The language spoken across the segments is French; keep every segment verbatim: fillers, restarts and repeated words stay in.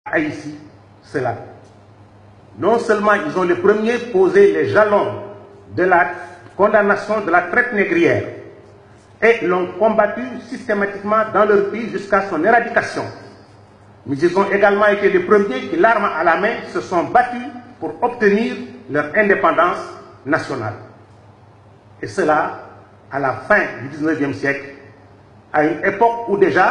Haïti cela. Non seulement ils ont les premiers posé les jalons de la condamnation de la traite négrière et l'ont combattu systématiquement dans leur pays jusqu'à son éradication, mais ils ont également été les premiers qui, l'arme à la main, se sont battus pour obtenir leur indépendance nationale. Et cela à la fin du dix-neuvième siècle, à une époque où déjà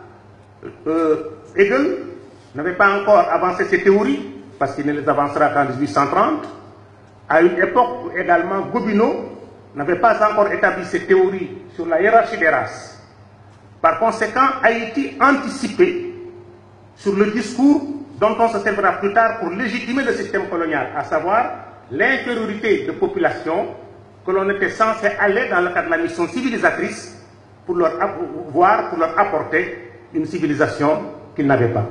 euh, Hegel n'avait pas encore avancé ses théories, parce qu'il ne les avancera qu'en mille huit cent trente, à une époque où également Gobineau n'avait pas encore établi ses théories sur la hiérarchie des races. Par conséquent, Haïti anticipait sur le discours dont on se servira plus tard pour légitimer le système colonial, à savoir l'infériorité de population que l'on était censé aller dans le cadre de la mission civilisatrice pour leur voir, pour leur apporter une civilisation qu'ils n'avaient pas.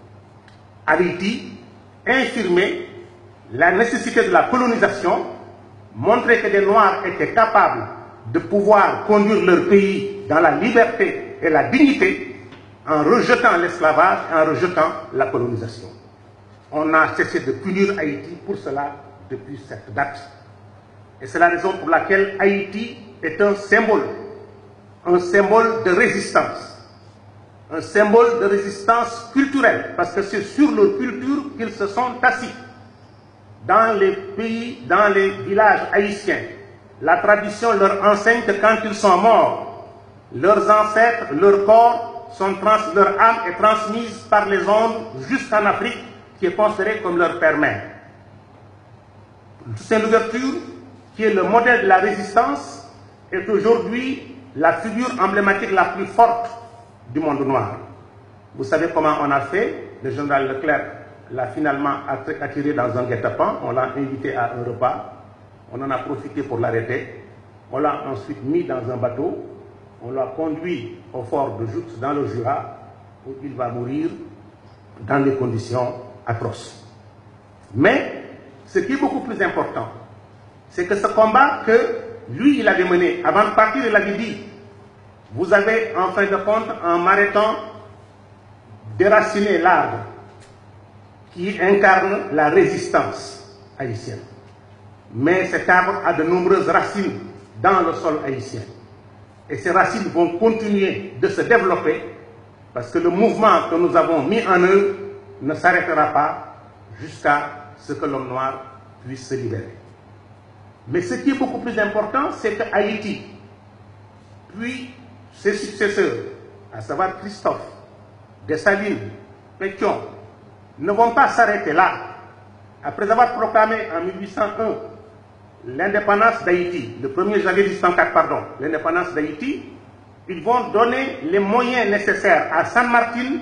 Haïti infirmait la nécessité de la colonisation, montrer que les Noirs étaient capables de pouvoir conduire leur pays dans la liberté et la dignité en rejetant l'esclavage et en rejetant la colonisation. On a cessé de punir Haïti pour cela depuis cette date. Et c'est la raison pour laquelle Haïti est un symbole, un symbole de résistance, un symbole de résistance culturelle, parce que c'est sur leur culture qu'ils se sont assis. Dans les pays, dans les villages haïtiens, la tradition leur enseigne que quand ils sont morts, leurs ancêtres, leur corps, sont trans, leur âme est transmise par les ondes jusqu'en Afrique, qui est considérée comme leur père-mère. C'est l'ouverture qui est le modèle de la résistance, est aujourd'hui la figure emblématique la plus forte du monde noir. Vous savez comment on a fait? Le général Leclerc l'a finalement attiré dans un guet-apens, on l'a invité à un repas, on en a profité pour l'arrêter, on l'a ensuite mis dans un bateau, on l'a conduit au fort de Joux dans le Jura, où il va mourir dans des conditions atroces. Mais ce qui est beaucoup plus important, c'est que ce combat que lui, il avait mené, avant de partir, il avait dit: vous avez, en fin de compte, en m'arrêtant, déraciné l'arbre qui incarne la résistance haïtienne. Mais cet arbre a de nombreuses racines dans le sol haïtien. Et ces racines vont continuer de se développer parce que le mouvement que nous avons mis en œuvre ne s'arrêtera pas jusqu'à ce que l'homme noir puisse se libérer. Mais ce qui est beaucoup plus important, c'est que Haïti, puis ses successeurs, à savoir Christophe, Dessalines, Pétion, ne vont pas s'arrêter là. Après avoir proclamé en mille huit cent un l'indépendance d'Haïti, le premier janvier mille huit cent quatre, pardon, l'indépendance d'Haïti, ils vont donner les moyens nécessaires à San Martin,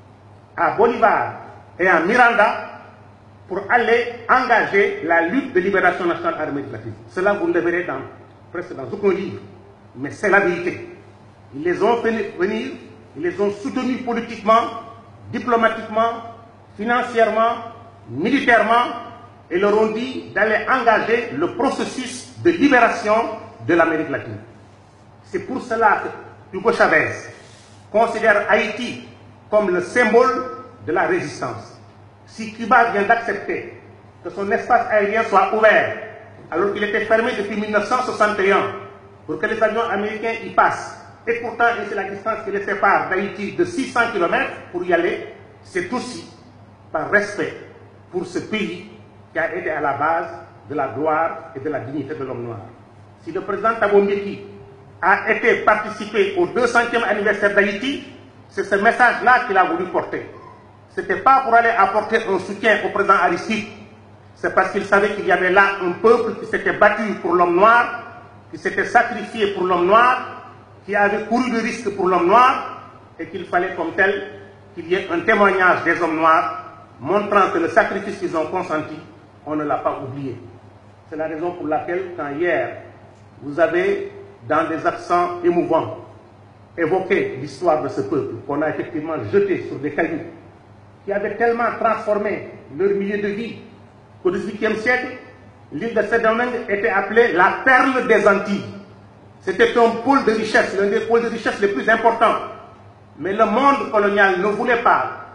à Bolivar et à Miranda pour aller engager la lutte de libération nationale en Amérique latine. Cela, vous le verrez dans, presque dans aucun livre, mais c'est la vérité. Ils les ont fait venir, ils les ont soutenus politiquement, diplomatiquement, financièrement, militairement, et leur ont dit d'aller engager le processus de libération de l'Amérique latine. C'est pour cela que Hugo Chavez considère Haïti comme le symbole de la résistance. Si Cuba vient d'accepter que son espace aérien soit ouvert, alors qu'il était fermé depuis mille neuf cent soixante et un, pour que les avions américains y passent, et pourtant c'est la distance qui les sépare d'Haïti de six cents kilomètres pour y aller, c'est aussi par respect pour ce pays qui a été à la base de la gloire et de la dignité de l'homme noir. Si le président Thabo Mbeki a été participé au deux centième anniversaire d'Haïti, c'est ce message-là qu'il a voulu porter. Ce n'était pas pour aller apporter un soutien au président Aristide, c'est parce qu'il savait qu'il y avait là un peuple qui s'était battu pour l'homme noir, qui s'était sacrifié pour l'homme noir, qui avait couru de risques pour l'homme noir, et qu'il fallait comme tel qu'il y ait un témoignage des hommes noirs montrant que le sacrifice qu'ils ont consenti, on ne l'a pas oublié. C'est la raison pour laquelle, quand hier, vous avez, dans des accents émouvants, évoqué l'histoire de ce peuple, qu'on a effectivement jeté sur des cailloux, qui avaient tellement transformé leur milieu de vie qu'au dix-huitième siècle, l'île de Saint-Domingue était appelée la perle des Antilles. C'était un pôle de richesse, l'un des pôles de richesse les plus importants. Mais le monde colonial ne voulait pas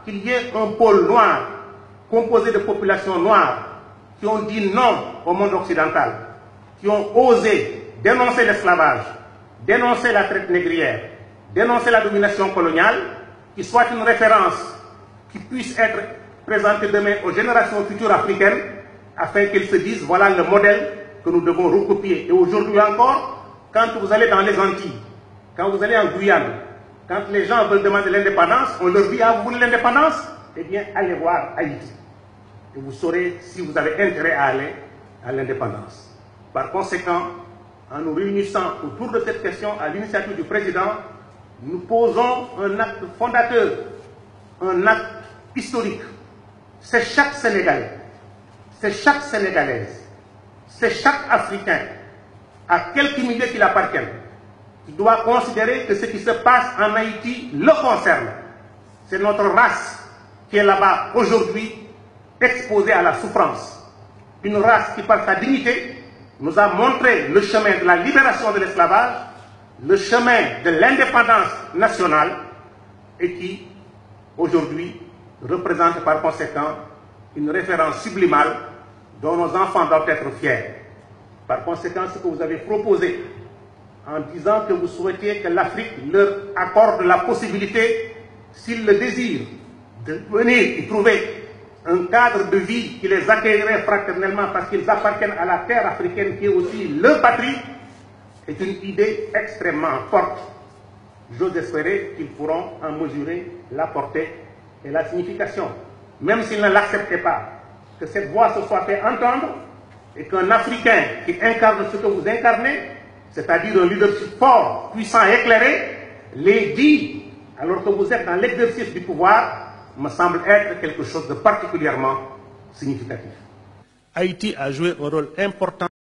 qu'il y ait un pôle noir composé de populations noires qui ont dit non au monde occidental, qui ont osé dénoncer l'esclavage, dénoncer la traite négrière, dénoncer la domination coloniale, qui soit une référence qui puisse être présentée demain aux générations futures africaines, afin qu'elles se disent voilà le modèle que nous devons recopier. Et aujourd'hui encore, quand vous allez dans les Antilles, quand vous allez en Guyane, quand les gens veulent demander l'indépendance, on leur dit ah, vous voulez l'indépendance? Eh bien, allez voir Haïti. Et vous saurez si vous avez intérêt à aller à l'indépendance. Par conséquent, en nous réunissant autour de cette question à l'initiative du président, nous posons un acte fondateur, un acte historique. C'est chaque Sénégalais, c'est chaque Sénégalaise, c'est chaque Africain, à quelque milieu qu'il appartienne, qui doit considérer que ce qui se passe en Haïti le concerne. C'est notre race qui est là-bas aujourd'hui exposée à la souffrance. Une race qui, par sa dignité, nous a montré le chemin de la libération de l'esclavage, le chemin de l'indépendance nationale et qui, aujourd'hui, représente par conséquent une référence sublimale dont nos enfants doivent être fiers. Par conséquent, ce que vous avez proposé en disant que vous souhaitiez que l'Afrique leur accorde la possibilité, s'ils le désirent, de venir y trouver un cadre de vie qui les accueillerait fraternellement parce qu'ils appartiennent à la terre africaine qui est aussi leur patrie, est une idée extrêmement forte. J'ose espérer qu'ils pourront en mesurer la portée et la signification. Même s'ils ne l'acceptaient pas, que cette voix se soit fait entendre et qu'un Africain qui incarne ce que vous incarnez, c'est-à-dire un leadership fort, puissant et éclairé, les dit, alors que vous êtes dans l'exercice du pouvoir, me semble être quelque chose de particulièrement significatif. Haïti a joué un rôle important